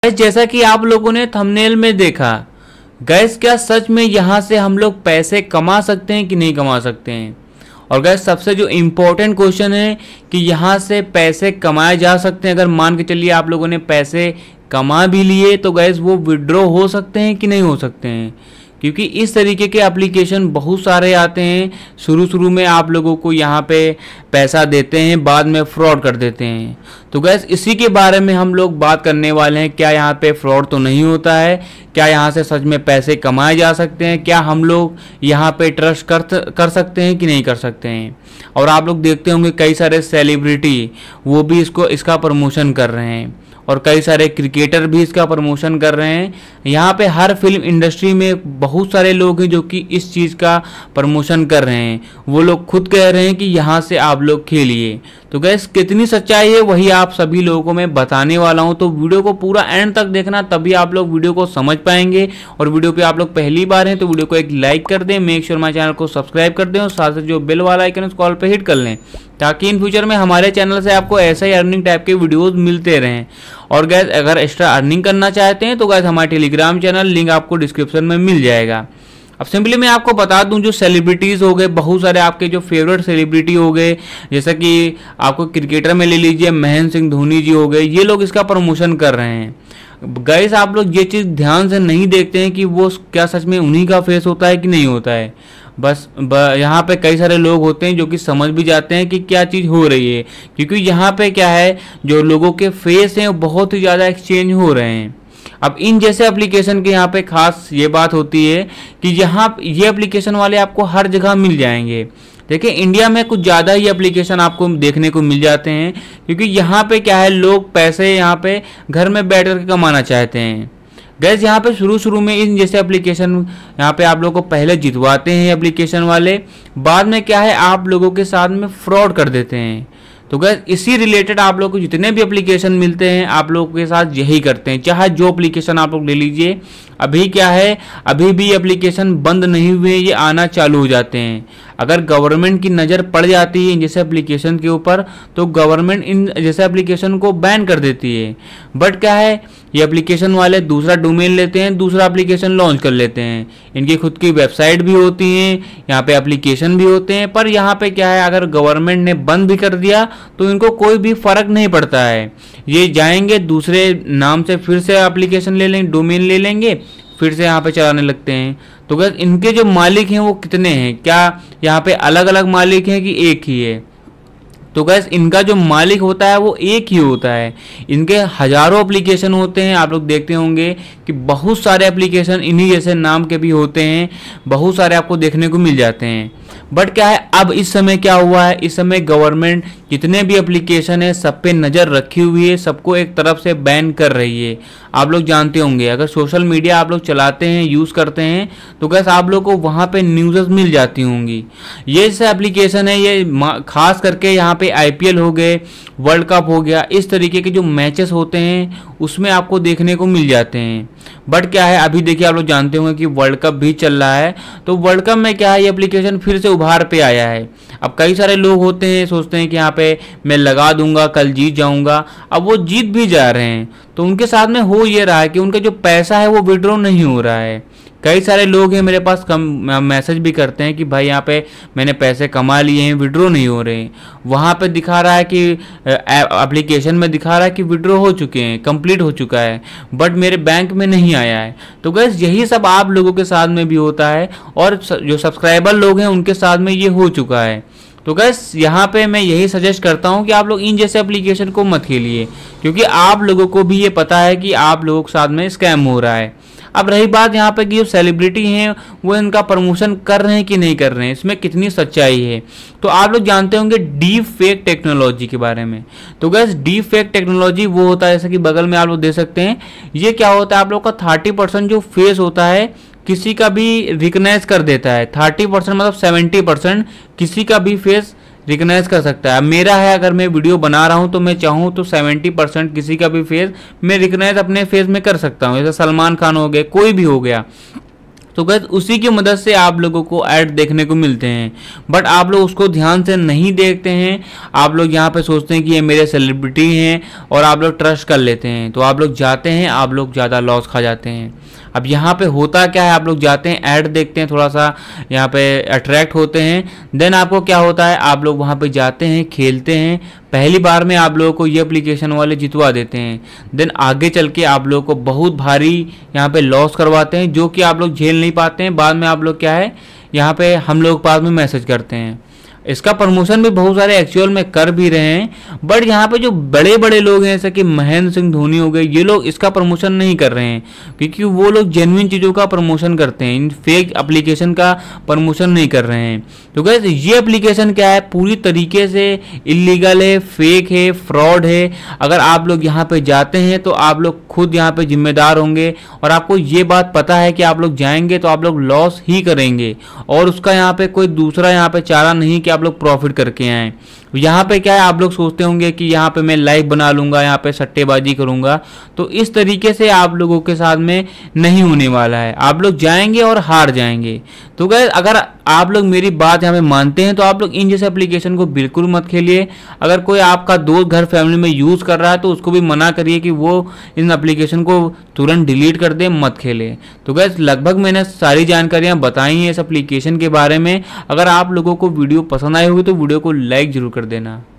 जैसा कि आप लोगों ने थंबनेल में देखा, गैस क्या सच में यहाँ से हम लोग पैसे कमा सकते हैं कि नहीं कमा सकते हैं। और गैस सबसे जो इम्पोर्टेंट क्वेश्चन है कि यहाँ से पैसे कमाए जा सकते हैं। अगर मान के चलिए आप लोगों ने पैसे कमा भी लिए तो गैस वो विड्रॉ हो सकते हैं कि नहीं हो सकते हैं, क्योंकि इस तरीके के एप्लीकेशन बहुत सारे आते हैं। शुरू में आप लोगों को यहाँ पे पैसा देते हैं, बाद में फ्रॉड कर देते हैं। तो गैस इसी के बारे में हम लोग बात करने वाले हैं। क्या यहाँ पे फ्रॉड तो नहीं होता है, क्या यहाँ से सच में पैसे कमाए जा सकते हैं, क्या हम लोग यहाँ पे ट्रस्ट कर सकते हैं कि नहीं कर सकते हैं। और आप लोग देखते होंगे कई सारे सेलिब्रिटी वो भी इसका प्रमोशन कर रहे हैं, और कई सारे क्रिकेटर भी इसका प्रमोशन कर रहे हैं। यहाँ पे हर फिल्म इंडस्ट्री में बहुत सारे लोग हैं जो कि इस चीज़ का प्रमोशन कर रहे हैं। वो लोग खुद कह रहे हैं कि यहाँ से आप लोग खेलिए। तो गैस कितनी सच्चाई है वही आप सभी लोगों को मैं बताने वाला हूँ। तो वीडियो को पूरा एंड तक देखना, तभी आप लोग वीडियो को समझ पाएंगे। और वीडियो पे आप लोग पहली बार हैं तो वीडियो को एक लाइक कर दें, मेक श्योर हमारे चैनल को सब्सक्राइब कर दें, और साथ ही जो बेल वाला आइकन उस कॉल पे हिट कर लें, ताकि इन फ्यूचर में हमारे चैनल से आपको ऐसे ही अर्निंग टाइप के वीडियोस मिलते रहें। और गैस अगर एक्स्ट्रा अर्निंग करना चाहते हैं तो गैस हमारे टेलीग्राम चैनल लिंक आपको डिस्क्रिप्शन में मिल जाएगा। अब सिंपली मैं आपको बता दूं, जो सेलिब्रिटीज़ हो गए, बहुत सारे आपके जो फेवरेट सेलिब्रिटी हो गए, जैसा कि आपको क्रिकेटर में ले लीजिए महेंद्र सिंह धोनी जी हो गए, ये लोग इसका प्रमोशन कर रहे हैं। गाइस आप लोग ये चीज़ ध्यान से नहीं देखते हैं कि वो क्या सच में उन्हीं का फेस होता है कि नहीं होता है। बस यहाँ पे कई सारे लोग होते हैं जो कि समझ भी जाते हैं कि क्या चीज़ हो रही है, क्योंकि यहाँ पे क्या है, जो लोगों के फेस हैं वो बहुत ही ज़्यादा एक्सचेंज हो रहे हैं। अब इन जैसे एप्लीकेशन के यहाँ पे खास ये बात होती है कि यहाँ ये एप्लीकेशन वाले आपको हर जगह मिल जाएंगे। देखिए इंडिया में कुछ ज़्यादा ही एप्लीकेशन आपको देखने को मिल जाते हैं, क्योंकि यहाँ पे क्या है, लोग पैसे यहाँ पे घर में बैठ कर कमाना चाहते हैं। गैस यहाँ पे शुरू में इन जैसे एप्लीकेशन यहाँ पे आप लोगों को पहले जितवाते हैं एप्लीकेशन वाले, बाद में क्या है आप लोगों के साथ में फ्रॉड कर देते हैं। तो गैस इसी रिलेटेड आप लोग को जितने भी एप्लीकेशन मिलते हैं आप लोगों के साथ यही करते हैं। चाहे जो एप्लीकेशन आप लोग ले लीजिए, अभी क्या है, अभी भी एप्लीकेशन बंद नहीं हुए, ये आना चालू हो जाते हैं। अगर गवर्नमेंट की नज़र पड़ जाती है इन जैसे एप्लीकेशन के ऊपर तो गवर्नमेंट इन जैसे एप्लीकेशन को बैन कर देती है। बट क्या है, ये एप्लीकेशन वाले दूसरा डोमेन लेते हैं, दूसरा एप्लीकेशन लॉन्च कर लेते हैं। इनकी खुद की वेबसाइट भी होती हैं, यहाँ पे एप्लीकेशन भी होते हैं। पर यहाँ पे क्या है, अगर गवर्नमेंट ने बंद भी कर दिया तो इनको कोई भी फर्क नहीं पड़ता है। ये जाएंगे दूसरे नाम से फिर से एप्लीकेशन ले लेंगे, डोमेन ले लेंगे, फिर से यहाँ पे चलाने लगते हैं। तो गैस इनके जो मालिक हैं वो कितने हैं, क्या यहाँ पे अलग अलग मालिक हैं कि एक ही है। तो गैस इनका जो मालिक होता है वो एक ही होता है। इनके हजारों एप्लीकेशन होते हैं। आप लोग देखते होंगे कि बहुत सारे एप्लीकेशन इन्हीं जैसे नाम के भी होते हैं, बहुत सारे आपको देखने को मिल जाते हैं। बट क्या है, अब इस समय क्या हुआ है, इस समय गवर्नमेंट जितने भी एप्लीकेशन है सब पे नज़र रखी हुई है, सबको एक तरफ से बैन कर रही है। आप लोग जानते होंगे अगर सोशल मीडिया आप लोग चलाते हैं, यूज़ करते हैं, तो गैस आप लोग को वहाँ पे न्यूज़ मिल जाती होंगी। ये जैसे एप्लीकेशन है, ये खास करके यहाँ पे IPL हो गए, वर्ल्ड कप हो गया, इस तरीके के जो मैचेस होते हैं उसमें आपको देखने को मिल जाते हैं। बट क्या है, अभी देखिए आप लोग जानते होंगे कि वर्ल्ड कप भी चल रहा है। तो वर्ल्ड कप में क्या है, ये एप्लीकेशन फिर से उभार पे आया है। अब कई सारे लोग होते हैं सोचते हैं कि यहाँ पे मैं लगा दूंगा कल जीत जाऊंगा। अब वो जीत भी जा रहे हैं, तो उनके साथ में हो ये रहा है कि उनका जो पैसा है वो विड्रॉ नहीं हो रहा है। कई सारे लोग हैं मेरे पास मैसेज भी करते हैं कि भाई यहाँ पे मैंने पैसे कमा लिए हैं, विड्रॉ नहीं हो रहे हैं। वहाँ पे दिखा रहा है कि एप्लीकेशन में दिखा रहा है कि विड्रॉ हो चुके हैं, कंप्लीट हो चुका है, बट मेरे बैंक में नहीं आया है। तो गैस यही सब आप लोगों के साथ में भी होता है, और जो सब्सक्राइबर लोग हैं उनके साथ में ये हो चुका है। तो गैस यहाँ पे मैं यही सजेस्ट करता हूँ कि आप लोग इन जैसे एप्लीकेशन को मत खेलिए, क्योंकि आप लोगों को भी ये पता है कि आप लोगों के साथ में स्कैम हो रहा है। अब रही बात यहाँ पे कि जो सेलिब्रिटी हैं वो इनका प्रमोशन कर रहे हैं कि नहीं कर रहे हैं, इसमें कितनी सच्चाई है। तो आप लोग जानते होंगे डीप फेक टेक्नोलॉजी के बारे में। तो गैस डीप फेक टेक्नोलॉजी वो होता है, जैसे कि बगल में आप लोग देख सकते हैं, ये क्या होता है, आप लोग का 30% जो फेस होता है किसी का भी रिकग्नाइज कर देता है। 30% मतलब 70% किसी का भी फेस रिकग्नाइज कर सकता है। मेरा है, अगर मैं वीडियो बना रहा हूं तो मैं चाहूं तो 70% किसी का भी फेस मैं रिकग्नाइज अपने फेस में कर सकता हूं। जैसे सलमान खान हो गए, कोई भी हो गया। तो गैस उसी की मदद से आप लोगों को ऐड देखने को मिलते हैं, बट आप लोग उसको ध्यान से नहीं देखते हैं। आप लोग यहाँ पे सोचते हैं कि ये मेरे सेलिब्रिटी हैं और आप लोग ट्रस्ट कर लेते हैं, तो आप लोग जाते हैं, आप लोग ज़्यादा लॉस खा जाते हैं। अब यहाँ पे होता क्या है, आप लोग जाते हैं, ऐड देखते हैं, थोड़ा सा यहाँ पे अट्रैक्ट होते हैं, देन आपको क्या होता है, आप लोग वहाँ पे जाते हैं, खेलते हैं, पहली बार में आप लोगों को ये एप्लीकेशन वाले जितवा देते हैं, देन आगे चल के आप लोगों को बहुत भारी यहाँ पे लॉस करवाते हैं, जो कि आप लोग झेल नहीं पाते हैं। बाद में आप लोग क्या है, यहाँ पे हम लोग पास में मैसेज करते हैं। इसका प्रमोशन भी बहुत सारे एक्चुअल में कर भी रहे हैं, बट यहाँ पे जो बड़े बड़े लोग हैं जैसे कि महेंद्र सिंह धोनी हो गए, ये लोग इसका प्रमोशन नहीं कर रहे हैं, क्योंकि वो लोग जेन्युइन चीज़ों का प्रमोशन करते हैं, इन फेक एप्लीकेशन का प्रमोशन नहीं कर रहे हैं। तो गाइस ये एप्लीकेशन क्या है, पूरी तरीके से इलीगल है, फेक है, फ्रॉड है। अगर आप लोग यहाँ पे जाते हैं तो आप लोग खुद यहाँ पे जिम्मेदार होंगे, और आपको ये बात पता है कि आप लोग जाएंगे तो आप लोग लॉस ही करेंगे, और उसका यहाँ पे कोई दूसरा यहाँ पे चारा नहीं कि आप लोग प्रॉफिट करके आए। यहाँ पे क्या है, आप लोग सोचते होंगे कि यहाँ पे मैं लाइव बना लूंगा, यहाँ पे सट्टेबाजी करूंगा, तो इस तरीके से आप लोगों के साथ में नहीं होने वाला है। आप लोग जाएंगे और हार जाएंगे। तो गाइस अगर आप लोग मेरी बात यहाँ पे मानते हैं तो आप लोग इन जैसे एप्लीकेशन को बिल्कुल मत खेलिए। अगर कोई आपका दोस्त घर फैमिली में यूज कर रहा है तो उसको भी मना करिए कि वो इन एप्लीकेशन को तुरंत डिलीट कर दे, मत खेले। तो गाइस लगभग मैंने सारी जानकारियां बताई हैं इस एप्लीकेशन के बारे में। अगर आप लोगों को वीडियो पसंद आई होगी तो वीडियो को लाइक जरूर कर देना।